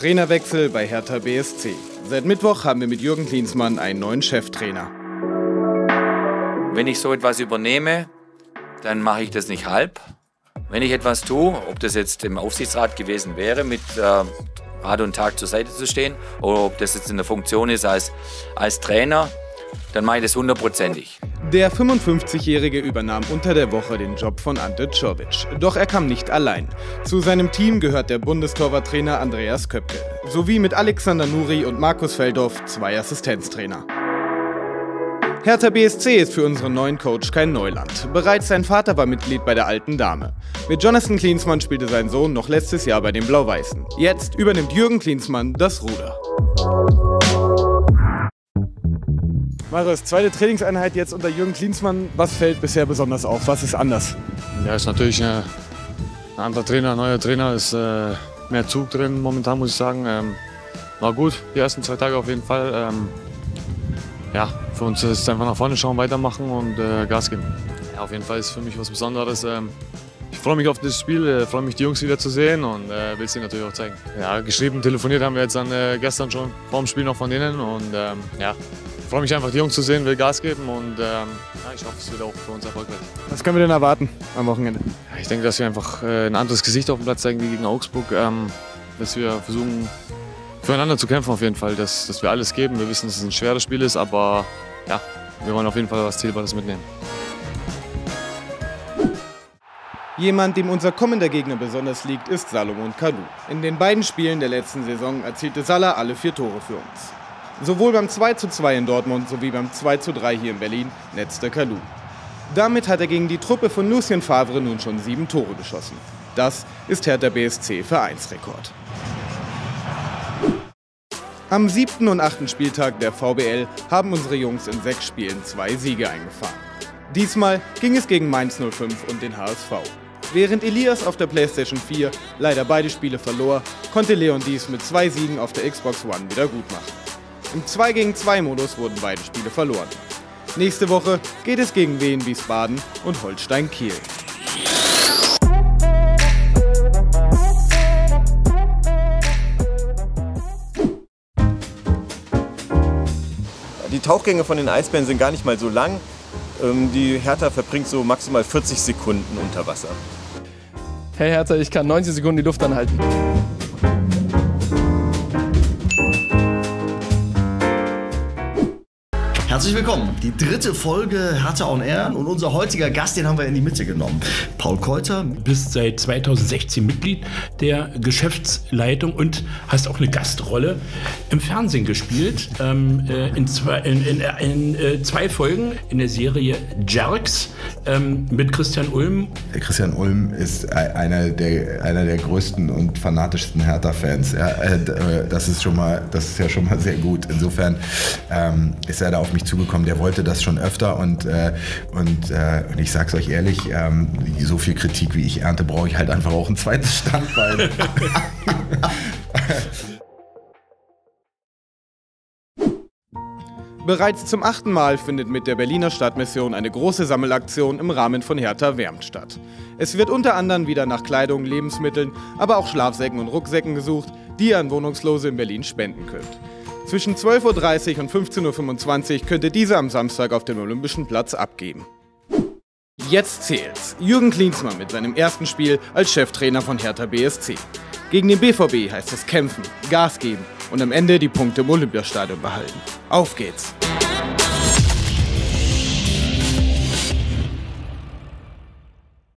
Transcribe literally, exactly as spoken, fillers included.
Trainerwechsel bei Hertha B S C. Seit Mittwoch haben wir mit Jürgen Klinsmann einen neuen Cheftrainer. Wenn ich so etwas übernehme, dann mache ich das nicht halb. Wenn ich etwas tue, ob das jetzt im Aufsichtsrat gewesen wäre, mit äh, Rat und Tag zur Seite zu stehen, oder ob das jetzt in der Funktion ist als, als Trainer, dann mache ich das hundertprozentig. Der fünfundfünfzigjährige übernahm unter der Woche den Job von Ante Czovic. Doch er kam nicht allein. Zu seinem Team gehört der Bundestorwarttrainer Andreas Köpke, sowie mit Alexander Nuri und Markus Feldhoff zwei Assistenztrainer. Hertha B S C ist für unseren neuen Coach kein Neuland. Bereits sein Vater war Mitglied bei der Alten Dame. Mit Jonathan Klinsmann spielte sein Sohn noch letztes Jahr bei den Blau-Weißen. Jetzt übernimmt Jürgen Klinsmann das Ruder. Marius, zweite Trainingseinheit jetzt unter Jürgen Klinsmann. Was fällt bisher besonders auf? Was ist anders? Ja, ist natürlich äh, ein anderer Trainer, ein neuer Trainer. Ist äh, mehr Zug drin momentan, muss ich sagen. Ähm, war gut, die ersten zwei Tage auf jeden Fall. Ähm, ja, für uns ist es einfach nach vorne schauen, weitermachen und äh, Gas geben. Ja, auf jeden Fall ist es für mich was Besonderes. Ähm, ich freue mich auf das Spiel, äh, freue mich, die Jungs wieder zu sehen und äh, will es ihnen natürlich auch zeigen. Ja, geschrieben, telefoniert haben wir jetzt dann äh, gestern schon vor dem Spiel noch von denen und ähm, ja. Ich freue mich einfach, die Jungs zu sehen, will Gas geben und ähm, ja, ich hoffe, es wird auch für uns erfolgreich. Was können wir denn erwarten am Wochenende? Ja, ich denke, dass wir einfach äh, ein anderes Gesicht auf dem Platz zeigen wie gegen Augsburg. Ähm, dass wir versuchen, füreinander zu kämpfen auf jeden Fall, dass, dass wir alles geben. Wir wissen, dass es ein schweres Spiel ist, aber ja, wir wollen auf jeden Fall was Zielbares mitnehmen. Jemand, dem unser kommender Gegner besonders liegt, ist Salomon Kalou. In den beiden Spielen der letzten Saison erzielte Salah alle vier Tore für uns. Sowohl beim zwei zu zwei in Dortmund sowie beim zwei zu drei hier in Berlin netzte Kalou. Damit hat er gegen die Truppe von Lucien Favre nun schon sieben Tore geschossen. Das ist Hertha B S C Vereinsrekord. Am siebten und achten Spieltag der V B L haben unsere Jungs in sechs Spielen zwei Siege eingefahren. Diesmal ging es gegen Mainz null fünf und den H S V. Während Elias auf der PlayStation vier leider beide Spiele verlor, konnte Leon dies mit zwei Siegen auf der Xbox One wieder gut machen. Im zwei gegen zwei Modus wurden beide Spiele verloren. Nächste Woche geht es gegen Wien Wiesbaden und Holstein Kiel. Die Tauchgänge von den Eisbären sind gar nicht mal so lang. Die Hertha verbringt so maximal vierzig Sekunden unter Wasser. Hey Hertha, ich kann neunzig Sekunden die Luft anhalten. Herzlich willkommen, die dritte Folge Hertha on Air und unser heutiger Gast, den haben wir in die Mitte genommen. Paul Keuter. Du bist seit zweitausendsechzehn Mitglied der Geschäftsleitung und hast auch eine Gastrolle im Fernsehen gespielt, ähm, in, zwei, in, in, in, in zwei Folgen in der Serie Jerks ähm, mit Christian Ulm. Christian Ulm ist einer der, einer der größten und fanatischsten Hertha-Fans. Ja, das ist schon mal, das ist ja schon mal sehr gut. Insofern ähm, ist er da auf mich zugekommen. Der wollte das schon öfter und, äh, und, äh, und ich sag's euch ehrlich, ähm, so viel Kritik wie ich ernte, brauche ich halt einfach auch ein zweites Standbein. Bereits zum achten Mal findet mit der Berliner Stadtmission eine große Sammelaktion im Rahmen von Hertha wärmt statt. Es wird unter anderem wieder nach Kleidung, Lebensmitteln, aber auch Schlafsäcken und Rucksäcken gesucht, die ihr an Wohnungslose in Berlin spenden könnt. Zwischen zwölf Uhr dreißig und fünfzehn Uhr fünfundzwanzig könnt ihr diese am Samstag auf dem Olympischen Platz abgeben. Jetzt zählt's. Jürgen Klinsmann mit seinem ersten Spiel als Cheftrainer von Hertha B S C. Gegen den B V B heißt es kämpfen, Gas geben und am Ende die Punkte im Olympiastadion behalten. Auf geht's!